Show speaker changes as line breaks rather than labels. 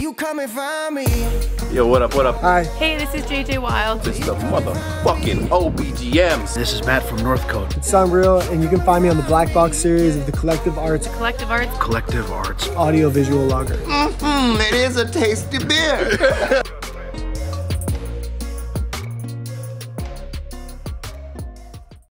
you come and find me.
Yo, what up, what up?
Hi.
Hey, this is JJ Wilde.
It's the motherfucking OBGMs.
This is Matt from Northcote.
It's SonReal, and you can find me on the Black Box series of the Collective Arts
Collective Arts
audio visual logger.
It is a tasty beer.